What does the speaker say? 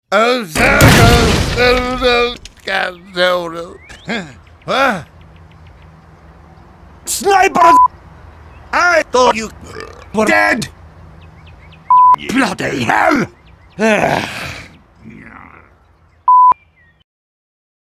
Oh, Sniper! I thought you were dead! Bloody hell!